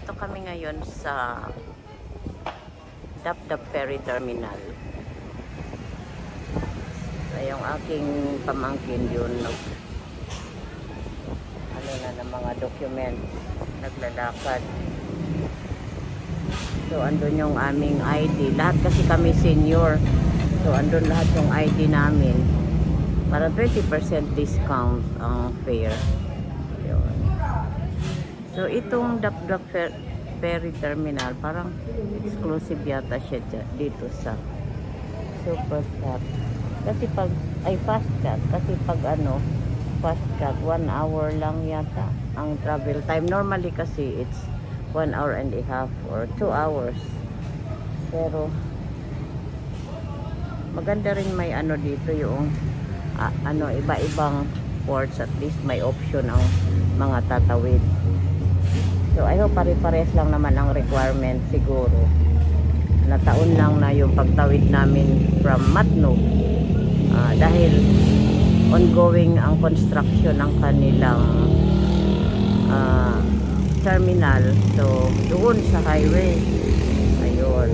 Nandito kami ngayon sa Dap-Dap Ferry Terminal. So, yung aking pamangkin yun, ano na ng mga documents, naglalakad. So, andun yung aming ID. Lahat kasi kami senior. So, andun lahat yung ID namin. Para 20% discount ang fare. Yun. So, itong Dap-Dap Ferry Terminal, parang exclusive yata siya dito sa Supercat. Kasi pag, fast cat. Kasi pag fast cat, 1 hour lang yata ang travel time. Normally kasi it's 1 hour and a half or 2 hours. Pero, maganda rin may dito yung iba-ibang ports, at least may option ang mga tatawid. So I hope pare-pares lang naman ang requirement siguro. Na taon lang na yung pagtawid namin from Matnog, dahil ongoing ang construction ng kanilang terminal. So doon sa highway, ayun.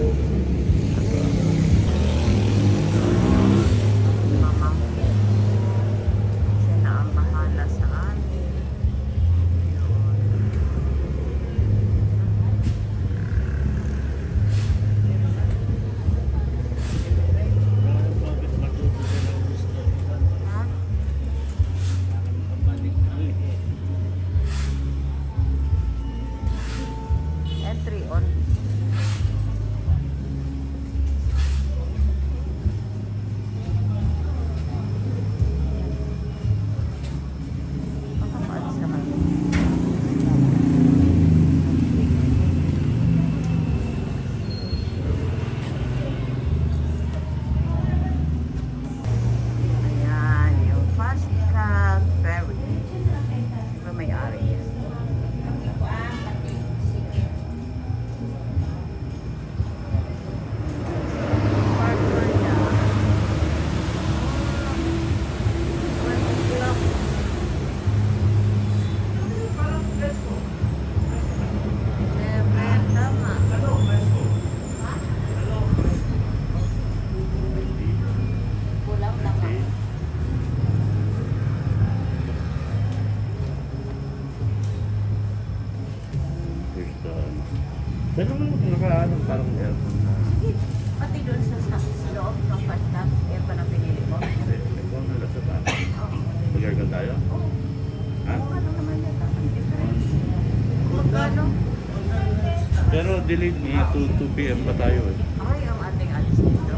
Pero parang aircon na. Pati doon sa loob ng fast cat, aircon na pinili mo? Aircon na nasa taas. Mag-aircon tayo? Oo. Ha? Ano naman yun? Ang difference. Magkano? Pero delete niya, 2 PM pa tayo eh. Ay, ang ating alis dito.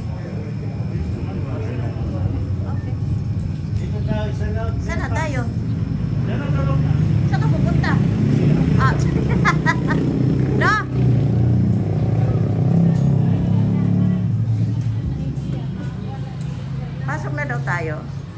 Okay. Saan na tayo? Saan ka pupunta? No! Pasok na daw tayo.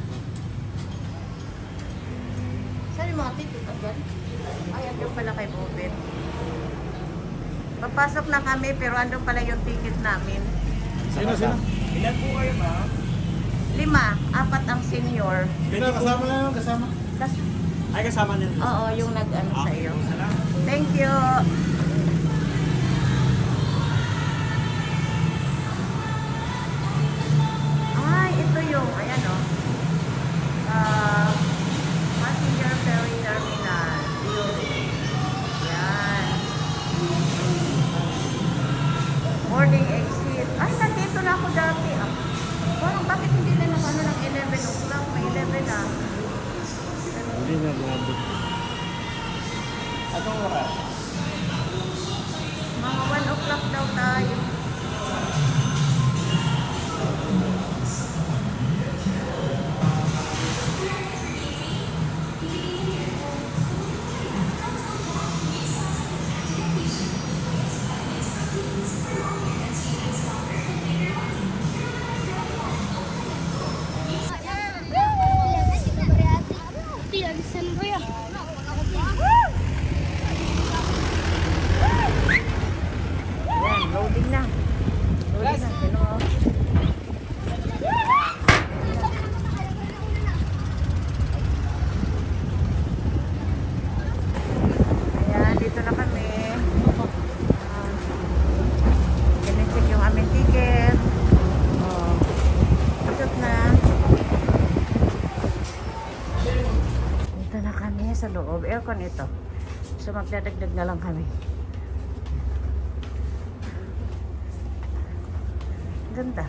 Saan yung mga ticket agad? Ay, andun pala kay Bobet. Papasok na kami pero andun pala yung ticket namin. Sino? Ilan po kayo, ma'am? 5, 4 ang senior. Kasama na yun, kasama. Ay, kasama nila. Oo, yung nag-ano sa iyo. Thank you. Ay, ito yung, ayan o. Passenger ferry terminal. Yan. Boarding exit. Ay, nandito na ako dati. Parang bakit hindi na ng 11 o'clock? May 11 na. Hindi na lumabot. Anong oras? Mga 1 o'clock daw tayo. Loading na. aircon ito. So magdadagdag na lang kami. Ganda.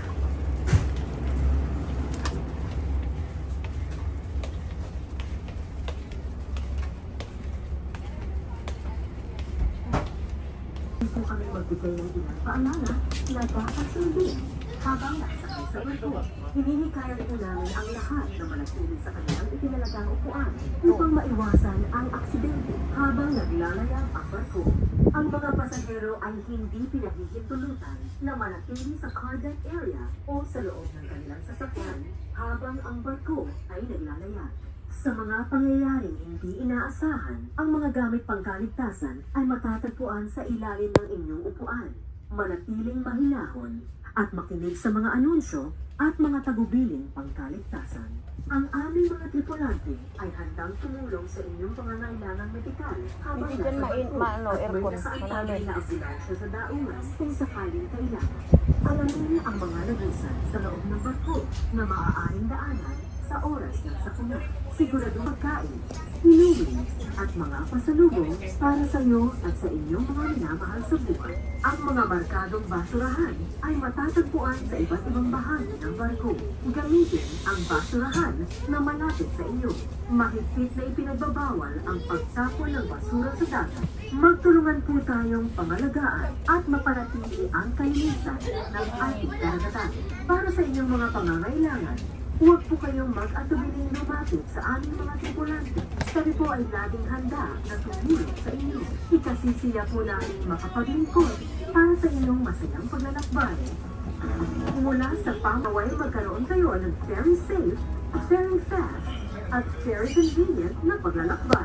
Kung kami magbigay ng ilang paalala na dapat sundin habang nasakay sa barko. Hinihikayan po namin ang lahat na manatili sa kanilang itinalagang upuan upang maiwasan ang aksidente habang naglalayag ang barko. Ang mga pasahero ay hindi pinahihintulutan na manatili sa cargo area o sa loob ng kanilang sasakyan habang ang barko ay naglalayag. Sa mga pangyayaring hindi inaasahan, ang mga gamit pangkaligtasan ay matatagpuan sa ilalim ng inyong upuan. Manatiling mahinahon at makinig sa mga anunsyo at mga tagubiling pangkaligtasan. Ang aming mga tripulante ay handang tumulong sa inyong pangangailangang medikal habang Hindi dyan nasa barko ano, at may aircon. nasaantay na ambulansya sa daungan kung sakaling kailangan. Alamin ang mga lagusan sa loob ng barko na maaaring daanan sa oras ng sakuna. Siguradong pagkain, inuwi at mga pasalubong para sa iyo at sa inyong mga minamahal sa buhay. Ang mga markadong basurahan ay matatagpuan sa iba't ibang bahagi ng barko. Gamitin ang basurahan na malapit sa iyo. Mahigpit na ipinagbabawal ang pagtapon ng basura sa dagat. Magtulungan po tayong pangalagaan at mapanatili ang kalinisan ng ating karagatan. Para sa inyong mga pangangailangan, huwag po kayong mag-atubiling lumapit sa aming mga tripulante. Kami po ay laging handa na tumulong sa inyo. Ikasisiya po namin makapaglingkod para sa inyong masayang paglalakbay. Mula sa pangaway, magkaroon kayo ng very safe, very fast, at very convenient na paglalakbay.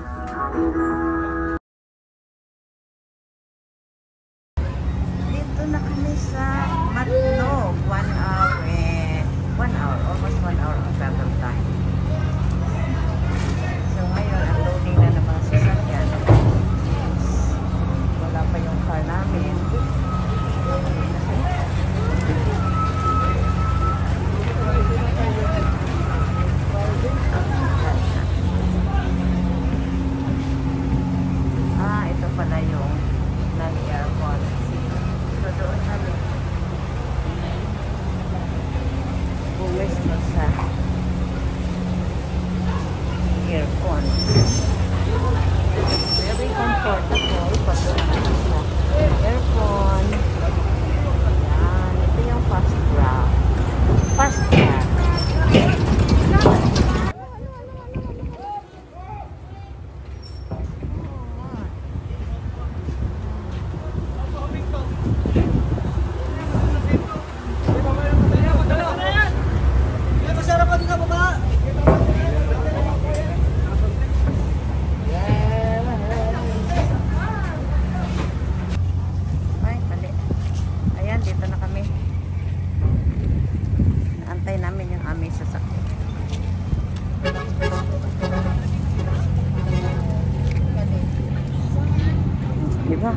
Dito na kami sa Matnog. 1 hour, almost 1 hour ang travel time. So ngayon, ang loading na ng mga sasakyan. Wala pa yung car namin. Ito pala yung non-aircon. So doon kami. Buwis mo sa aircon. Very comfortable pag doon sa aircon. Yan. Ito yung fast grab. Fast grab. Diba?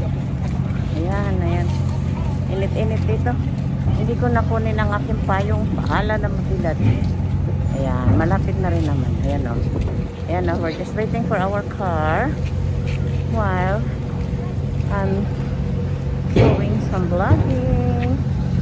Ayan. Init-init dito. Hindi ko nakunin ang aking payong. Paala na mabilat. Ayan, malapit na rin naman. Ayan o. Ayan o, we're just waiting for our car while I'm doing some vlogging.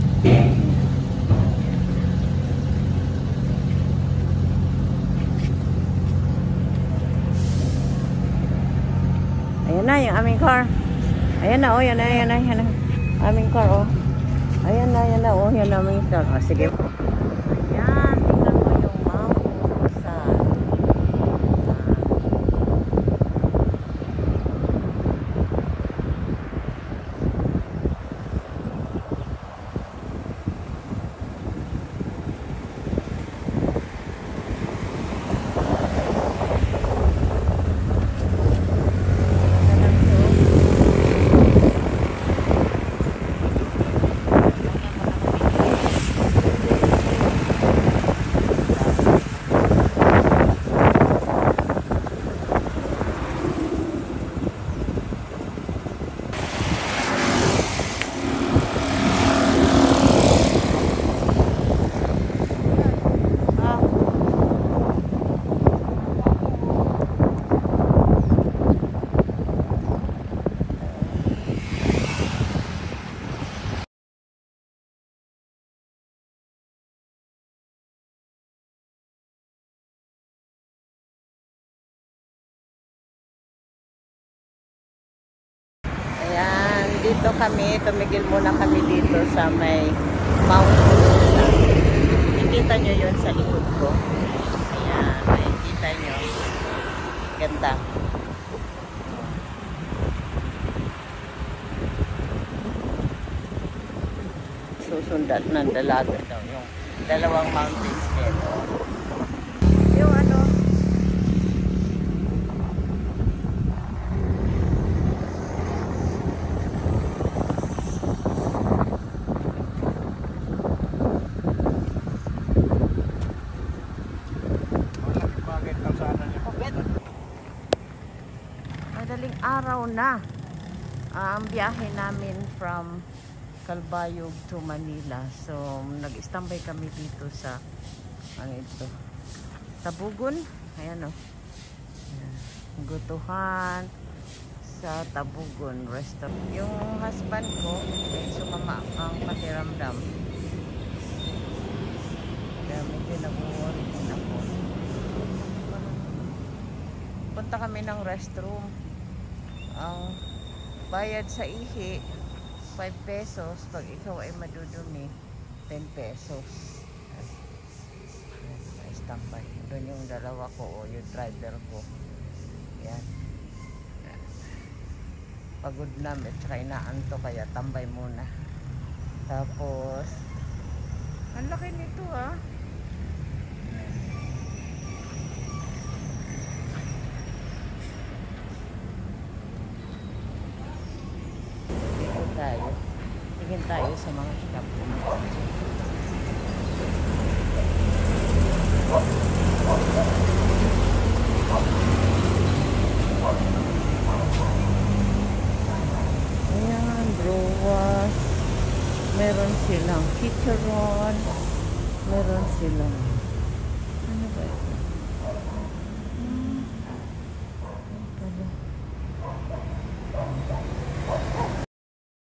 Ayan na yung aming car. Ayan na, oh, yan na. Aming car, oh. Ayan na, oh, yan na aming car. Oh, sige. Ayan, tingnan mo yung mausan. nandito kami, tumigil muna kami dito sa may Mount Luzon. Nakikita nyo yun sa likod ko. Ayan, nakikita nyo. Ganda. Susundan ng dalaga daw yung dalawang mountains nito. Yung ano, madaling araw na ang biyahe namin from Calbayog to Manila. So, nag-standby kami dito sa ano ito, Tabugon. Ayan o. Gutuhan sa Tabugon restaurant. Yung husband ko, sumama ang pakiramdam. Kaya medyo nag-worry din ako. Punta kami ng restroom. Ang bayad sa ihi 5 pesos. Pag ikaw ay madudumi 10 pesos. Standby. Doon yung dalawa ko o yung driver ko. Yan. Pagod na at saka inaanto kaya tambay muna. Tapos ang laki nito ah. Tayo. Tingin tayo sa mga shop. Ayan, browas. Meron silang chicharon. Meron silang ano ba ito?